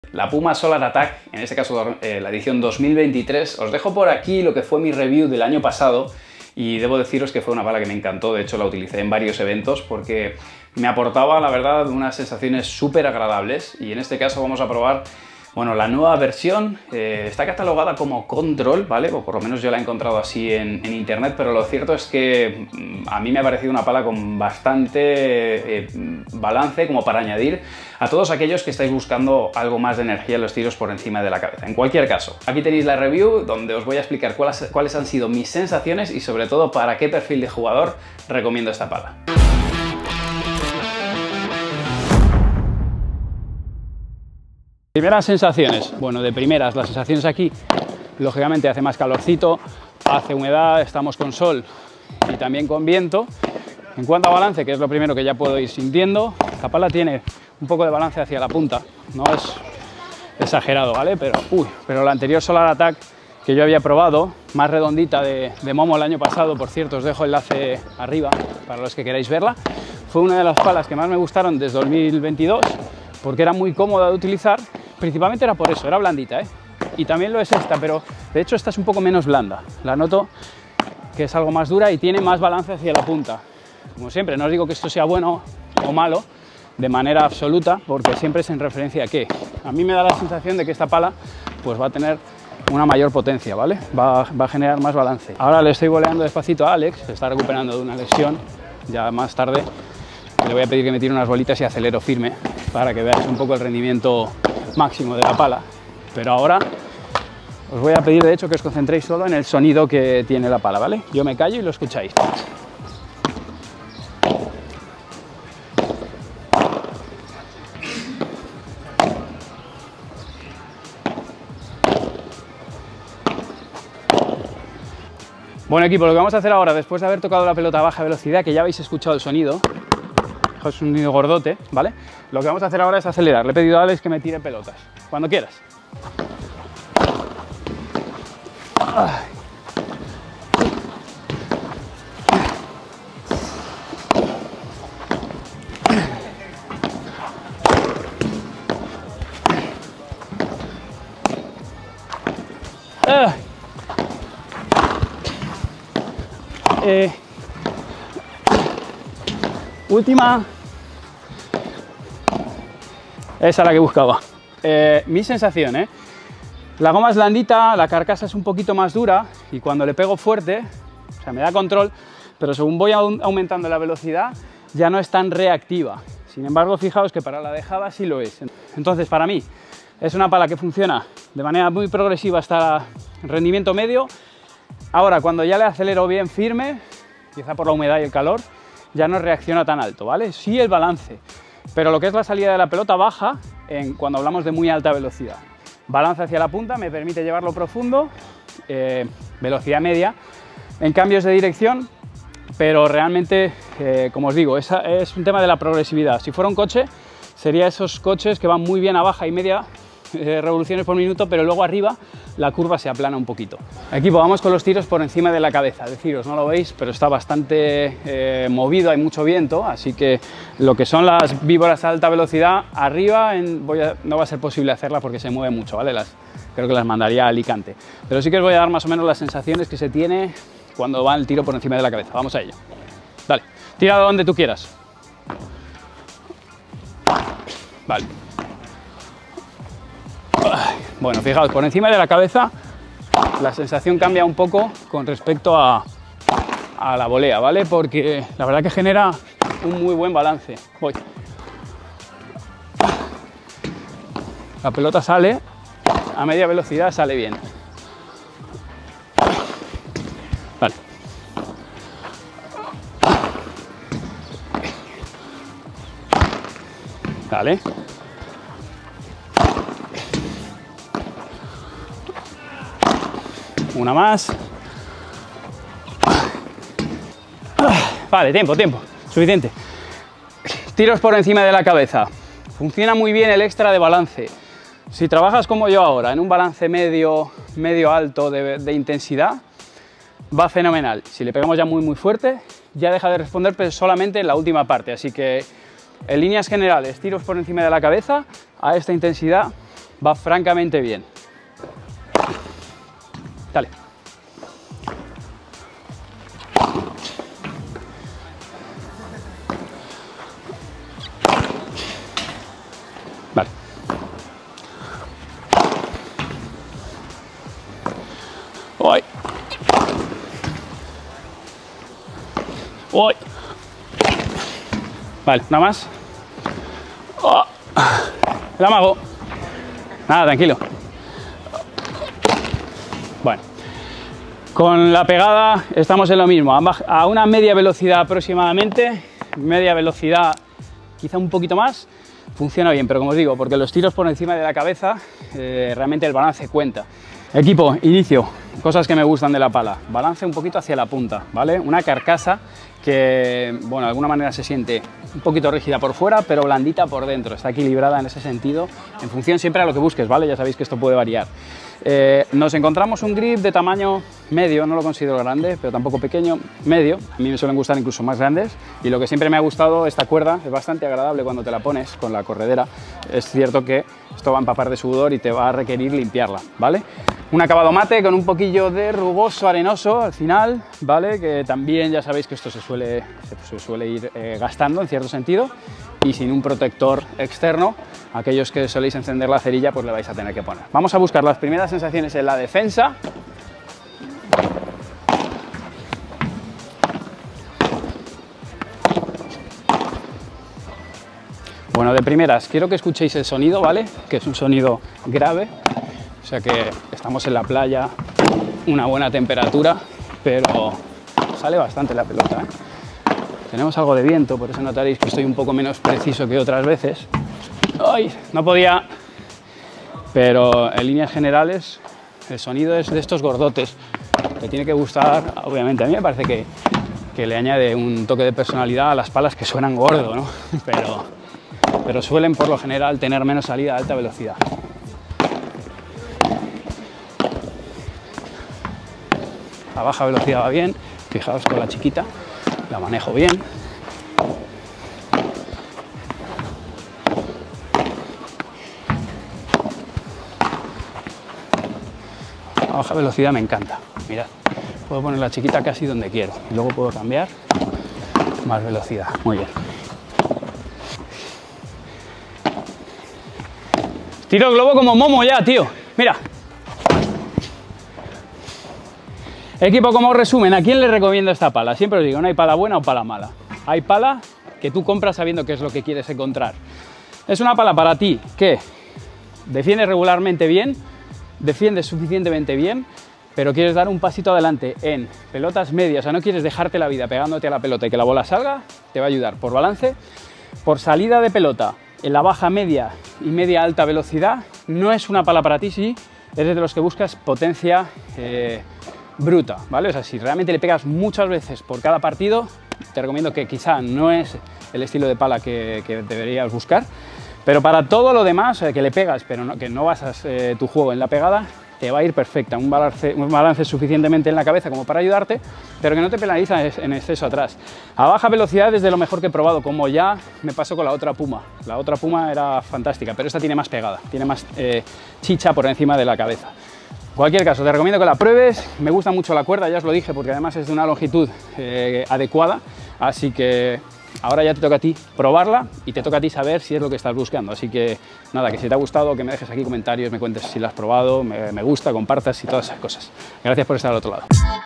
La Puma Solar Attack, en este caso la edición 2023. Os dejo por aquí lo que fue mi review del año pasado y debo deciros que fue una pala que me encantó. De hecho, la utilicé en varios eventos porque me aportaba, la verdad, unas sensaciones súper agradables. Y en este caso vamos a probar, bueno, la nueva versión. Está catalogada como Control, ¿vale? O por lo menos yo la he encontrado así en internet, pero lo cierto es que a mí me ha parecido una pala con bastante balance, como para añadir a todos aquellos que estáis buscando algo más de energía en los tiros por encima de la cabeza. En cualquier caso, aquí tenéis la review donde os voy a explicar cuáles han sido mis sensaciones y sobre todo para qué perfil de jugador recomiendo esta pala. Primeras sensaciones. Bueno, de primeras, las sensaciones aquí, lógicamente hace más calorcito, hace humedad, estamos con sol y también con viento. En cuanto a balance, que es lo primero que ya puedo ir sintiendo, la pala tiene un poco de balance hacia la punta, no es exagerado, ¿vale? Pero la anterior Solar Attack que yo había probado, más redondita de Momo el año pasado, por cierto, os dejo el enlace arriba para los que queráis verla, fue una de las palas que más me gustaron desde 2022, porque era muy cómoda de utilizar, principalmente era por eso, era blandita, ¿eh? Y también lo es esta, pero de hecho esta es un poco menos blanda, la noto que es algo más dura y tiene más balance hacia la punta. Como siempre, no os digo que esto sea bueno o malo de manera absoluta, porque siempre es en referencia a qué. A mí me da la sensación de que esta pala pues va a tener una mayor potencia, ¿vale? Va a generar más balance. Ahora le estoy voleando despacito a Alex, se está recuperando de una lesión, ya más tarde le voy a pedir que me tire unas bolitas y acelero firme para que veáis un poco el rendimiento máximo de la pala. Pero ahora os voy a pedir de hecho que os concentréis solo en el sonido que tiene la pala, ¿vale? Yo me callo y lo escucháis. Bueno, equipo, lo que vamos a hacer ahora, después de haber tocado la pelota a baja velocidad, que ya habéis escuchado el sonido, es un sonido gordote, ¿vale? Lo que vamos a hacer ahora es acelerar. Le he pedido a Alex que me tire pelotas, cuando quieras. Última. Esa es la que buscaba. Mi sensación, la goma es blandita, la carcasa es un poquito más dura y cuando le pego fuerte, o sea, me da control, pero según voy aumentando la velocidad ya no es tan reactiva. Sin embargo, fijaos que para la dejada sí lo es. Entonces, para mí, es una pala que funciona de manera muy progresiva hasta rendimiento medio. Ahora, cuando ya le acelero bien firme, quizá por la humedad y el calor, ya no reacciona tan alto, ¿vale? Sí el balance, pero lo que es la salida de la pelota baja cuando hablamos de muy alta velocidad. Balance hacia la punta me permite llevarlo profundo, velocidad media, en cambios de dirección, pero realmente, como os digo, es un tema de la progresividad. Si fuera un coche, sería esos coches que van muy bien a baja y media revoluciones por minuto, pero luego arriba la curva se aplana un poquito. Equipo, vamos con los tiros por encima de la cabeza. Deciros, no lo veis, pero está bastante movido, hay mucho viento, así que lo que son las víboras a alta velocidad, arriba no va a ser posible hacerla porque se mueve mucho, ¿vale? Creo que las mandaría a Alicante. Pero sí que os voy a dar más o menos las sensaciones que se tiene cuando va el tiro por encima de la cabeza. Vamos a ello. Dale, tira donde tú quieras. Vale. Bueno, fijaos, por encima de la cabeza la sensación cambia un poco con respecto a la volea, ¿vale? Porque la verdad que genera un muy buen balance. Voy. La pelota sale a media velocidad, sale bien. Vale. Vale. Una más. Vale, tiempo, suficiente. Tiros por encima de la cabeza. Funciona muy bien el extra de balance. Si trabajas como yo ahora, en un balance medio alto de intensidad, va fenomenal. Si le pegamos ya muy fuerte, ya deja de responder, pero solamente en la última parte. Así que, en líneas generales, tiros por encima de la cabeza, a esta intensidad, va francamente bien. Dale. Vale. ¡Uy! ¡Uy! Vale, nada más. ¡Oh! El amago. Nada, tranquilo. Bueno, con la pegada estamos en lo mismo, a una media velocidad aproximadamente, media velocidad quizá un poquito más, funciona bien, pero como os digo, porque los tiros por encima de la cabeza, realmente el balance cuenta. Equipo, inicio, cosas que me gustan de la pala, balance un poquito hacia la punta, ¿vale? Una carcasa que, bueno, de alguna manera se siente un poquito rígida por fuera, pero blandita por dentro, está equilibrada en ese sentido, en función siempre a lo que busques, ¿vale? Ya sabéis que esto puede variar. Nos encontramos un grip de tamaño medio, no lo considero grande, pero tampoco pequeño, medio. A mí me suelen gustar incluso más grandes, y lo que siempre me ha gustado, esta cuerda es bastante agradable cuando te la pones con la corredera. Es cierto que esto va a empapar de sudor y te va a requerir limpiarla, ¿vale? Un acabado mate con un poquillo de rugoso arenoso al final, ¿vale? Que también ya sabéis que esto se suele ir gastando en cierto sentido, y sin un protector externo, aquellos que soléis encender la cerilla pues le vais a tener que poner. Vamos a buscar las primeras sensaciones en la defensa. Bueno, de primeras quiero que escuchéis el sonido, ¿vale? Que es un sonido grave, o sea que estamos en la playa, una buena temperatura, pero sale bastante la pelota, ¿eh? Tenemos algo de viento, por eso notaréis que estoy un poco menos preciso que otras veces. ¡Ay! No podía, pero en líneas generales el sonido es de estos gordotes. Te tiene que gustar, obviamente. A mí me parece que le añade un toque de personalidad a las palas que suenan gordo, ¿no? Pero suelen por lo general tener menos salida a alta velocidad. A baja velocidad va bien, fijaos con la chiquita. La manejo bien. A baja velocidad me encanta. Mirad, puedo poner la chiquita casi donde quiero y luego puedo cambiar más velocidad. Muy bien. Tiro el globo como Momo ya, tío. Mira. Equipo, como resumen, ¿a quién le recomiendo esta pala? Siempre os digo, no hay pala buena o pala mala. Hay pala que tú compras sabiendo qué es lo que quieres encontrar. Es una pala para ti que defiende regularmente bien, defiende suficientemente bien, pero quieres dar un pasito adelante en pelotas medias, o sea, no quieres dejarte la vida pegándote a la pelota y que la bola salga, te va a ayudar por balance, por salida de pelota en la baja, media y media alta velocidad. No es una pala para ti si eres de los que buscas potencia bruta, ¿vale? O sea, si realmente le pegas muchas veces por cada partido, te recomiendo que quizá no es el estilo de pala que deberías buscar, pero para todo lo demás, que le pegas, pero que no basas tu juego en la pegada, te va a ir perfecta, un balance suficientemente en la cabeza como para ayudarte, pero que no te penaliza en exceso atrás. A baja velocidad es de lo mejor que he probado, como ya me pasó con la otra Puma. La otra Puma era fantástica, pero esta tiene más pegada, tiene más chicha por encima de la cabeza. En cualquier caso, te recomiendo que la pruebes. Me gusta mucho la cuerda, ya os lo dije, porque además es de una longitud adecuada, así que ahora ya te toca a ti probarla y te toca a ti saber si es lo que estás buscando. Así que nada, que si te ha gustado, que me dejes aquí comentarios, me cuentes si la has probado, me gusta, compartas y todas esas cosas. Gracias por estar al otro lado.